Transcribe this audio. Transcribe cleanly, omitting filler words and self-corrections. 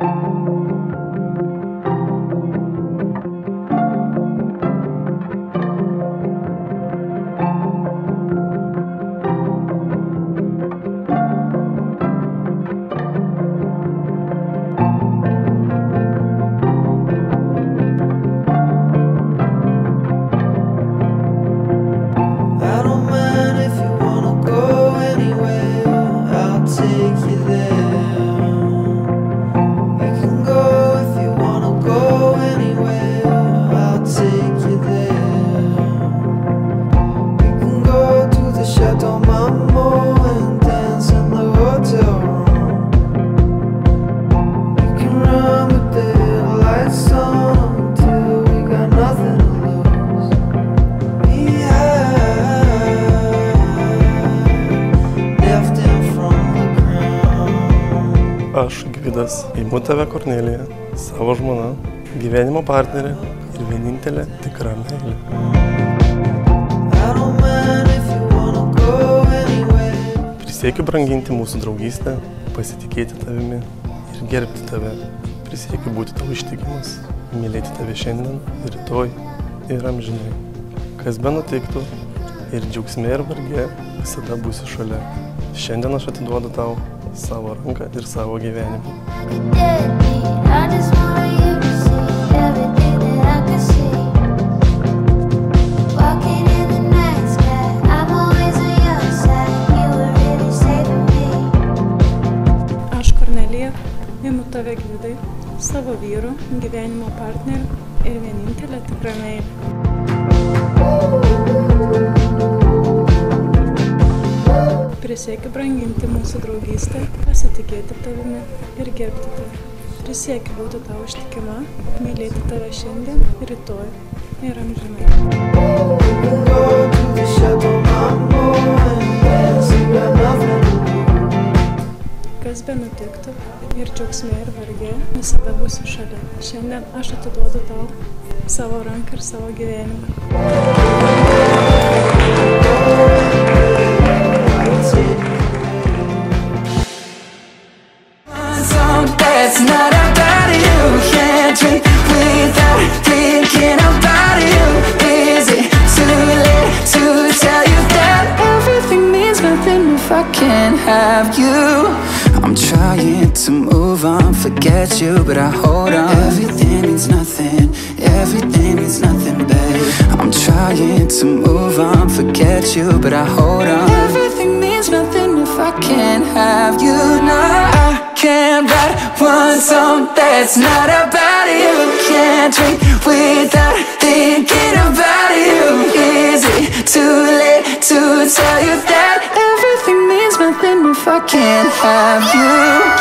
Aš, Gvidas, imu tave, Kornelija, savo žmona, gyvenimo partnerė ir vienintelė tikra meilė. Prisiekiu branginti mūsų draugystę, pasitikėti tavimi ir gerbti tave. Prisiekiu būti tau ištikimas, mylėti tave šiandien, rytoj ir amžinai. Kas be nutiktų ir džiaugsme ir varge, visada būsiu šalia. Šiandien aš atiduodu tau savo ranką ir savo gyvenimą. Aš, Kornelija, imu tave, Gvidai, savo vyru, gyvenimo partneriu ir vienintelė tikra meilė. Prisiekiu branginti mūsų draugystę, pasitikėti tavimi ir gerbti tave. Prisiekiu būti tau ištikima, mylėti tave šiandien, rytoj ir amžinai. Kas be nutiktų ir džiaugsme ir varge, visada būsiu šalia. Šiandien aš atiduodu tau savo ranką ir savo gyvenimą. That's not about you. Can't drink without thinking about you. Is it too late to tell you that everything means nothing if I can't have you? I'm trying to move on, forget you, but I hold on. Everything means nothing, babe. I'm trying to move on, forget you, but I hold on. Everything means nothing if I can't have you. No, I can't write one song that's not about you. Can't drink without thinking about you. Is it too late to tell you that everything means nothing if I can't have you?